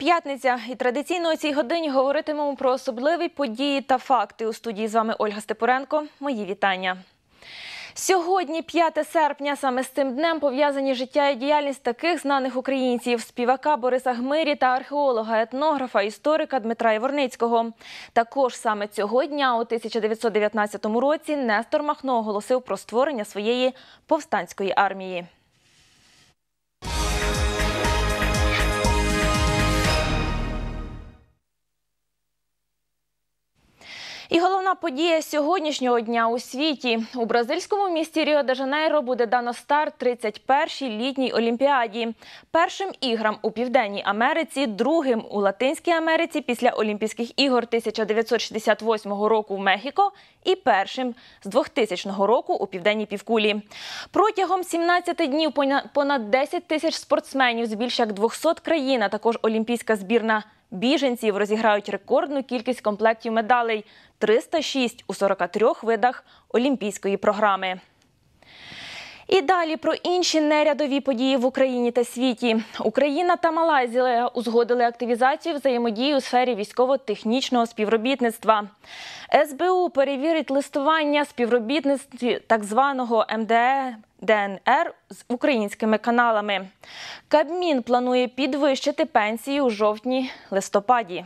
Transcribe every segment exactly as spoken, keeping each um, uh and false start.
П'ятниця. І традиційно у цій годині говоритимемо про особливі події та факти. У студії з вами Ольга Степуренко. Мої вітання. Сьогодні, п'яте серпня, саме з цим днем пов'язані життя і діяльність таких знаних українців – співака Бориса Гмирі та археолога, етнографа, історика Дмитра Яворницького. Також саме цього дня, у тисяча дев'ятсот дев'ятнадцятому році, Нестор Махно оголосив про створення своєї повстанської армії. І головна подія сьогоднішнього дня у світі. У бразильському місті Ріо-де-Жанейро буде дано старт тридцять першій літній Олімпіаді. Першим іграм у Південній Америці, другим у Латинській Америці після Олімпійських ігор тисяча дев'ятсот шістдесят восьмого року в Мехіко і першим з двохтисячного року у Південній півкулі. Протягом сімнадцяти днів понад десять тисяч спортсменів з більш як двохсот країн, а також олімпійська збірна біженців розіграють рекордну кількість комплектів медалей – триста шість у сорока трьох видах олімпійської програми. І далі про інші нерядові події в Україні та світі. Україна та Малайзія узгодили активізацію взаємодії у сфері військово-технічного співробітництва. ес бе у перевірить листування співробітництві так званого ем де е де ен ер з українськими каналами. Кабмін планує підвищити пенсії у жовтні-листопаді.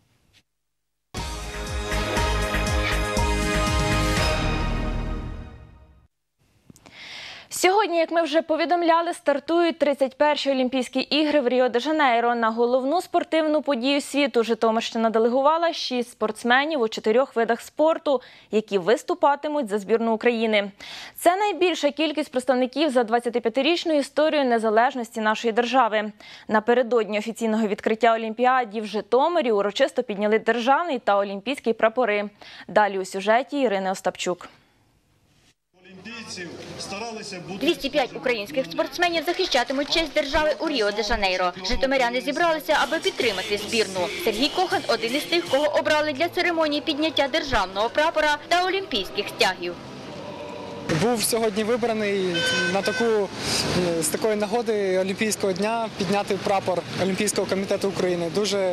Сьогодні, як ми вже повідомляли, стартують тридцять перші Олімпійські ігри в Ріо-де-Жанейро. На головну спортивну подію світу Житомирщина делегувала шість спортсменів у чотирьох видах спорту, які виступатимуть за збірну України. Це найбільша кількість представників за двадцятип'ятирічну історію незалежності нашої держави. Напередодні офіційного відкриття Олімпіади в Житомирі урочисто підняли державний та олімпійський прапори. Далі у сюжеті Ірини Остапчук. двісті п'ять українських спортсменів захищатимуть честь держави у Ріо-де-Жанейро. Житомиряни зібралися, аби підтримати збірну. Сергій Кохан – один із тих, кого обрали для церемонії підняття державного прапора та олімпійських стягів. Був сьогодні вибраний на таку, з такої нагоди Олімпійського дня підняти прапор Олімпійського комітету України. Дуже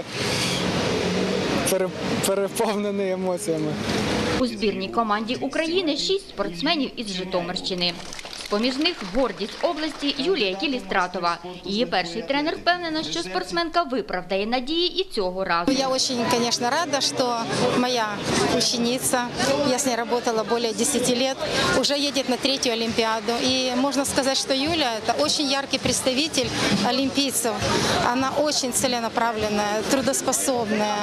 переповнений емоціями. У збірній команді України шість спортсменів із Житомирщини. Поміж них гордість області Юлія Єлістратова. Її перший тренер впевнена, що спортсменка виправдає надії і цього разу. Я дуже, звісно, рада, що моя учениця, я з нею працювала більше десяти років, вже їде на третю Олімпіаду. І можна сказати, що Юля – це дуже яркий представник олімпійців. Вона дуже ціленаправлена, трудоспособна,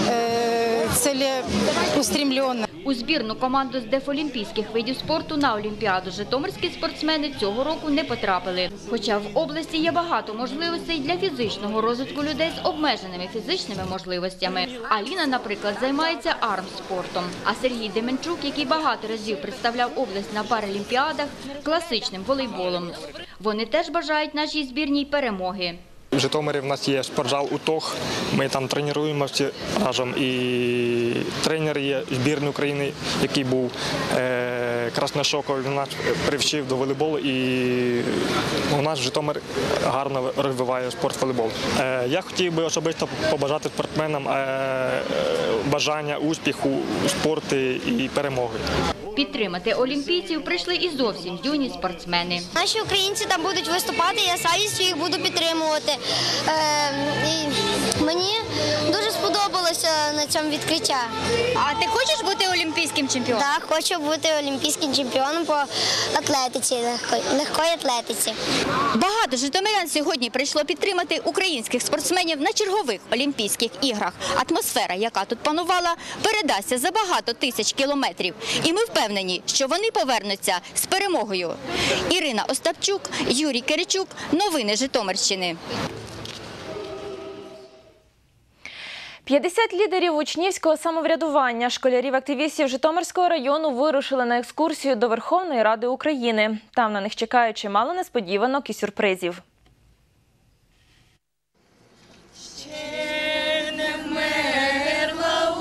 цілеустремлена. У збірну команду з дефолімпійських видів спорту на Олімпіаду житомирські спортсмени цього року не потрапили. Хоча в області є багато можливостей для фізичного розвитку людей з обмеженими фізичними можливостями. Аліна, наприклад, займається армспортом. А Сергій Деменчук, який багато разів представляв область на паралімпіадах, класичним волейболом. Вони теж бажають нашій збірній перемоги. В Житомирі в нас є спортзал «Утох», ми там тренуємося разом. І тренер є збірної України, який був е, Красношоков, він нас привчив до волейболу. І у нас Житомир гарно розвиває спорт волейбол. Е, я хотів би особисто побажати спортсменам е, бажання успіху у спорті і перемоги. Підтримати олімпійців прийшли і зовсім юні спортсмени. Наші українці там будуть виступати, я з радістю їх буду підтримувати. Е, і мені дуже сподобалося на цьому відкриття. А ти хочеш бути олімпійським чемпіоном? Так, хочу бути олімпійським чемпіоном по атлетиці, легкої, легкої атлетиці. Багато житомирян сьогодні прийшло підтримати українських спортсменів на чергових Олімпійських іграх. Атмосфера, яка тут панувала, передасться за багато тисяч кілометрів. І ми впевнені, що вони повернуться з перемогою. Ірина Остапчук, Юрій Киричук. Новини Житомирщини. п'ятдесят лідерів учнівського самоврядування, школярів-активістів Житомирського району вирушили на екскурсію до Верховної Ради України. Там на них чекає чимало несподіванок і сюрпризів. Ще не вмерла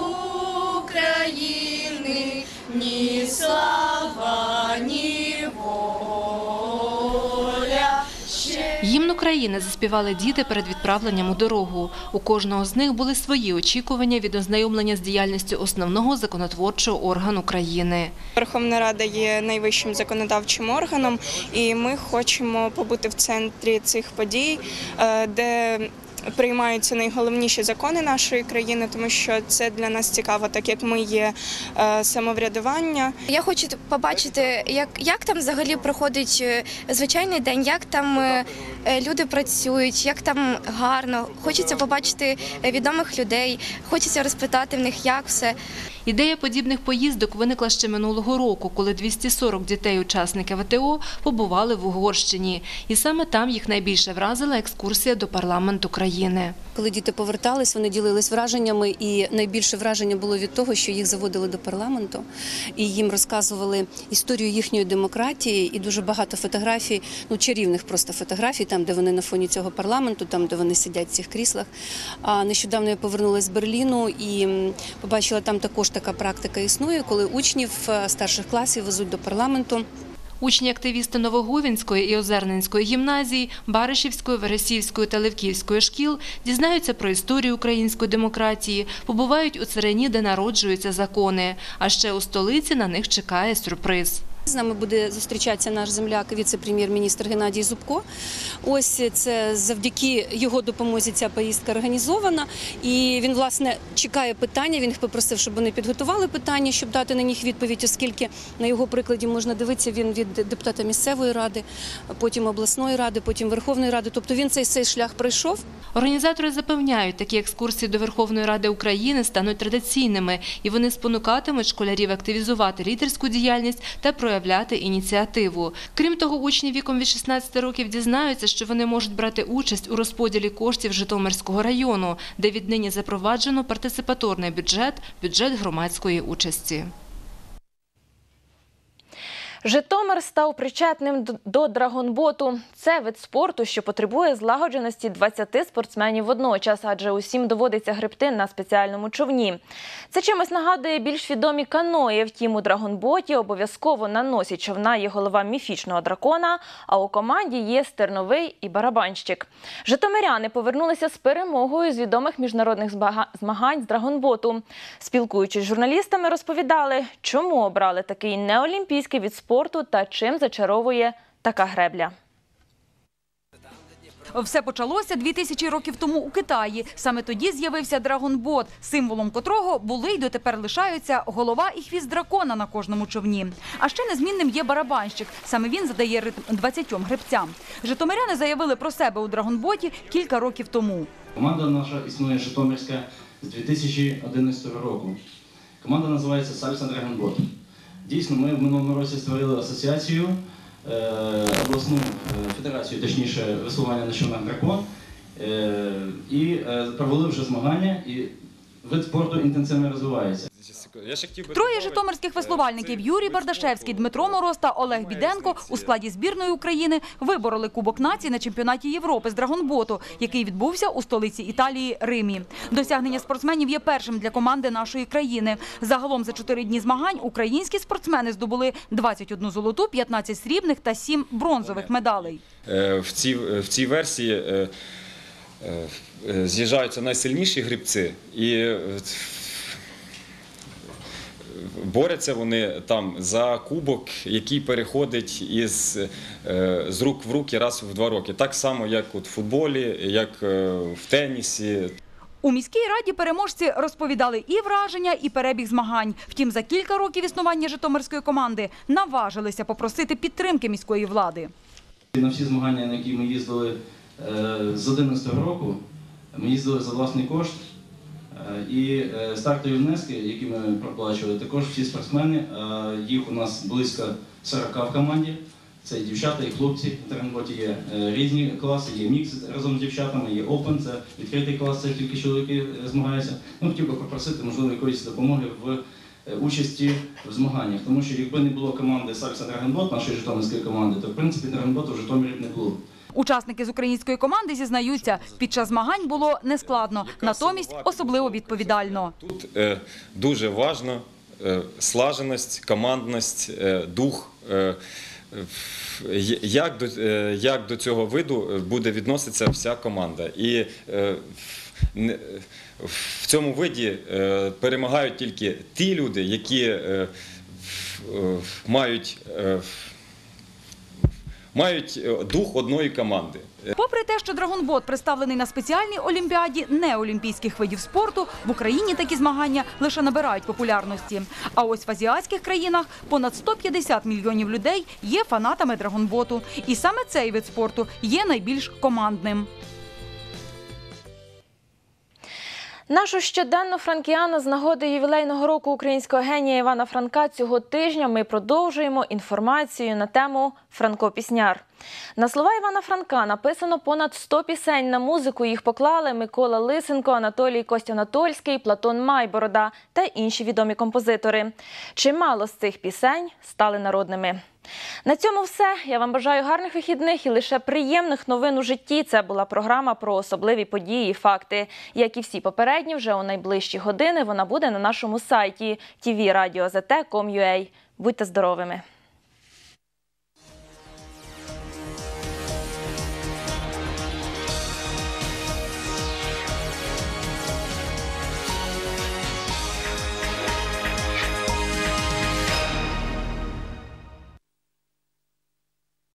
України ні слава, ні воля. Ще... Гімн України країни заспівали діти перед відправленням у дорогу. У кожного з них були свої очікування від ознайомлення з діяльністю основного законотворчого органу країни. Верховна Рада є найвищим законодавчим органом, і ми хочемо побути в центрі цих подій, де приймаються найголовніші закони нашої країни, тому що це для нас цікаво, так як ми є самоврядування. Я хочу побачити, як, як там взагалі проходить звичайний день, як там люди працюють, як там гарно. Хочеться побачити відомих людей, хочеться розпитати в них, як все. Ідея подібних поїздок виникла ще минулого року, коли двісті сорок дітей-учасників ВТО побували в Угорщині. І саме там їх найбільше вразила екскурсія до парламенту країни. Коли діти повертались, вони ділились враженнями, і найбільше враження було від того, що їх заводили до парламенту, і їм розказували історію їхньої демократії, і дуже багато фотографій, ну чарівних просто фотографій, там, де вони на фоні цього парламенту, там, де вони сидять в цих кріслах. А нещодавно я повернулася з Берліну і побачила, там також така практика існує, коли учнів старших класів везуть до парламенту. Учні-активісти Новоговінської і Озерненської гімназій, Баришівської, Вересівської та Левківської шкіл дізнаються про історію української демократії, побувають у царині, де народжуються закони. А ще у столиці на них чекає сюрприз. З нами буде зустрічатися наш земляк, віце-прем'єр-міністр Геннадій Зубко. Ось це завдяки його допомозі ця поїздка організована. І він, власне, чекає питання, він їх попросив, щоб вони підготували питання, щоб дати на них відповідь, оскільки на його прикладі можна дивитися, він від депутата місцевої ради, потім обласної ради, потім Верховної Ради. Тобто він цей, цей шлях пройшов. Організатори запевняють, такі екскурсії до Верховної Ради України стануть традиційними, і вони спонукатимуть школярів активізувати лідерську діяльність та проявляти ініціативу. Крім того, учні віком від шістнадцяти років дізнаються, що вони можуть брати участь у розподілі коштів Житомирського району, де віднині запроваджено партисипаторний бюджет – бюджет громадської участі. Житомир став причетним до драгонботу. Це вид спорту, що потребує злагодженості двадцяти спортсменів водночас, адже усім доводиться гребти на спеціальному човні. Це чимось нагадує більш відомі каної. Втім, у драгонботі обов'язково на носі човна є голова міфічного дракона, а у команді є стерновий і барабанщик. Житомиряни повернулися з перемогою з відомих міжнародних змагань з драгонботу. Спілкуючись з журналістами, розповідали, чому обрали такий неолімпійський вид спорту спорту та чим зачаровує така гребля. Все почалося дві тисячі років тому у Китаї. Саме тоді з'явився драгонбот, символом котрого були й дотепер лишаються голова і хвіст дракона на кожному човні. А ще незмінним є барабанщик. Саме він задає ритм двадцятьом гребцям. Житомиряни заявили про себе у драгонботі кілька років тому. Команда наша існує житомирська з дві тисячі одинадцятого року. Команда називається «Сальса Драгонбот». Дійсно, ми в минулому році створили асоціацію, обласну федерацію, точніше, веслування на човнах «Дракон», і провели вже змагання, і вид спорту інтенсивно розвивається. Троє житомирських веслувальників – Юрій Бардашевський, Дмитро Мороз та Олег Біденко – у складі збірної України вибороли Кубок націй на чемпіонаті Європи з драгонботу, який відбувся у столиці Італії – Римі. Досягнення спортсменів є першим для команди нашої країни. Загалом за чотири дні змагань українські спортсмени здобули двадцять одну золоту, п'ятнадцять срібних та сім бронзових медалей. В цій, в цій версії з'їжджаються найсильніші гребці і борються вони там за кубок, який переходить із, з рук в руки раз в два роки. Так само, як у футболі, як в тенісі. У міській раді переможці розповідали і враження, і перебіг змагань. Втім, за кілька років існування житомирської команди наважилися попросити підтримки міської влади. На всі змагання, на які ми їздили з одинадцятого року, ми їздили за власний кошт. І стартові внески, які ми проплачували, також всі спортсмени, їх у нас близько сорока в команді. Це і дівчата, і хлопці. В драгонботі є різні класи, є мікс разом з дівчатами, є опен, це відкритий клас, це тільки чоловіки змагаються. Ну, хотів би попросити, можливо, якоїсь допомоги в участі в змаганнях. Тому що якби не було команди «Сальса Драгонбот», нашої житомирської команди, то в принципі драгонботу в Житомирі не було. Учасники з української команди зізнаються, під час змагань було нескладно, натомість особливо відповідально. Тут е, дуже важливо е, слаженість, командність, е, дух, е, як до, як до цього виду буде відноситися вся команда. І в цьому виді перемагають тільки ті люди, які мають, мають дух одної команди. Попри те, що драгонбот представлений на спеціальній олімпіаді неолімпійських видів спорту, в Україні такі змагання лише набирають популярності. А ось в азіатських країнах понад сто п'ятдесят мільйонів людей є фанатами драгонботу. І саме цей вид спорту є найбільш командним. Нашу щоденну франкіану з нагоди ювілейного року українського генія Івана Франка цього тижня ми продовжуємо інформацію на тему «Франко-пісняр». На слова Івана Франка написано понад сто пісень. На музику їх поклали Микола Лисенко, Анатолій Костянатольський, Платон Майборода та інші відомі композитори. Чимало з цих пісень стали народними. На цьому все. Я вам бажаю гарних вихідних і лише приємних новин у житті. Це була програма про особливі події і факти. Як і всі попередні, вже у найближчі години вона буде на нашому сайті ті ві радіо зет те крапка ком крапка ю а. Будьте здоровими!